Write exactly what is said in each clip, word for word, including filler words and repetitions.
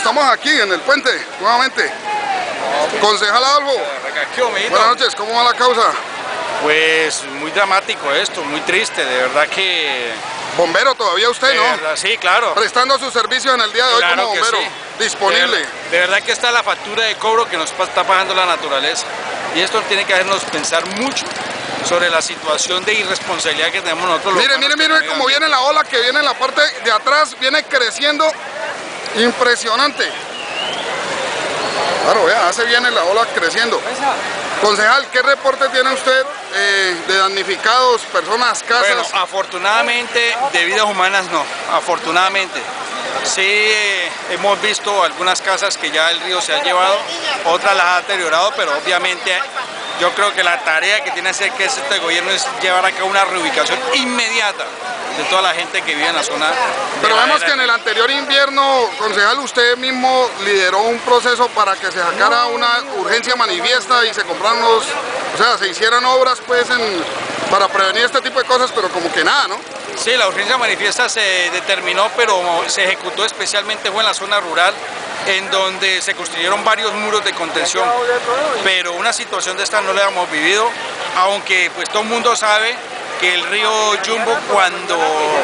estamos aquí en el puente, nuevamente. Concejal Adolfo, buenas noches, ¿cómo va la causa? Pues muy dramático esto, muy triste, de verdad que... Bombero todavía usted, ¿no? Verdad, sí, claro. Prestando sus servicios en el día de hoy Claro como bombero, sí. disponible. De, de verdad que está la factura de cobro que nos está pagando la naturaleza. Y esto tiene que hacernos pensar mucho sobre la situación de irresponsabilidad que tenemos nosotros. Mire, mire, mire cómo viene la ola que viene en la parte de atrás, viene creciendo, impresionante. Claro, vea, hace viene la ola creciendo. Concejal, ¿qué reporte tiene usted eh, de damnificados, personas, casas? Bueno, afortunadamente de vidas humanas no, afortunadamente. Sí, eh, hemos visto algunas casas que ya el río se ha llevado, otras las ha deteriorado, pero obviamente yo creo que la tarea que tiene que hacer este gobierno es llevar a cabo una reubicación inmediata de toda la gente que vive en la zona. Pero vemos que en el anterior invierno, concejal, usted mismo lideró un proceso para que se sacara una urgencia manifiesta y se compraran los, o sea, se hicieran obras pues en, para prevenir este tipo de cosas, pero como que nada, ¿no? Sí, la urgencia manifiesta se determinó, pero se ejecutó especialmente fue en la zona rural, en donde se construyeron varios muros de contención, pero una situación de esta no la hemos vivido, aunque pues todo el mundo sabe que el río Yumbo cuando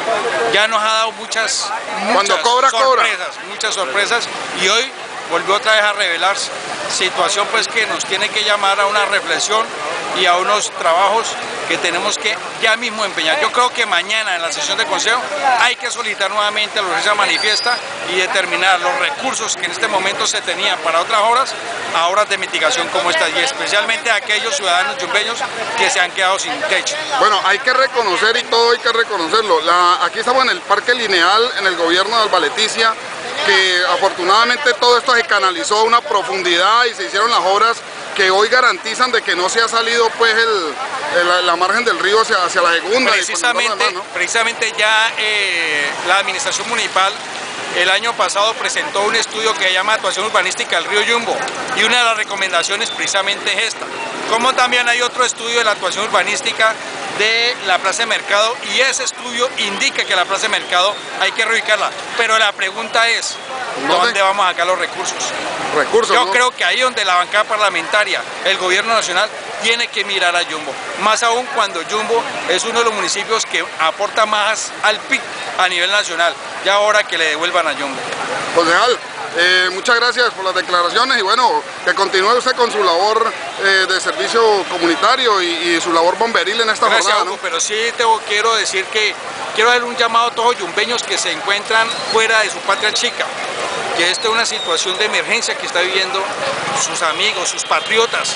ya nos ha dado muchas, muchas cuando cobra, sorpresas, cobra. muchas sorpresas, y hoy volvió otra vez a revelarse, situación pues que nos tiene que llamar a una reflexión y a unos trabajos que tenemos que ya mismo empeñar. Yo creo que mañana en la sesión de consejo hay que solicitar nuevamente la urgencia manifiesta y determinar los recursos que en este momento se tenían para otras obras, a obras de mitigación como esta, y especialmente a aquellos ciudadanos yumbeños que se han quedado sin techo. Bueno, hay que reconocer y todo hay que reconocerlo. La, aquí estamos en el Parque Lineal, en el gobierno de Alba Leticia, que afortunadamente todo esto se canalizó a una profundidad y se hicieron las obras que hoy garantizan de que no se ha salido pues el, el, la margen del río hacia, hacia la segunda. Precisamente, demás, ¿no? precisamente ya eh, la administración municipal el año pasado presentó un estudio que se llama Actuación Urbanística del Río Yumbo, y una de las recomendaciones precisamente es esta. Como también hay otro estudio de la actuación urbanística de la Plaza de Mercado, y ese estudio indica que la Plaza de Mercado hay que reubicarla, pero la pregunta es, ¿dónde vamos a sacar los recursos? Recursos, Yo ¿no? creo que ahí donde la bancada parlamentaria, el gobierno nacional, tiene que mirar a Yumbo, más aún cuando Yumbo es uno de los municipios que aporta más al P I B a nivel nacional, ya ahora que le devuelvan a Yumbo. Concejal, eh, muchas gracias por las declaraciones y bueno, que continúe usted con su labor eh, de servicio comunitario y, y su labor bomberil en esta Gracias, jornada, Hugo, ¿no? pero sí tengo, quiero decir que quiero dar un llamado a todos los yumbeños que se encuentran fuera de su patria chica, que esta es una situación de emergencia que está viviendo sus amigos, sus patriotas.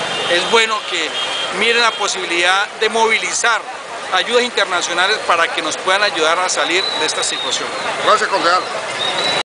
Es bueno que miren la posibilidad de movilizar ayudas internacionales para que nos puedan ayudar a salir de esta situación. Gracias, concejal.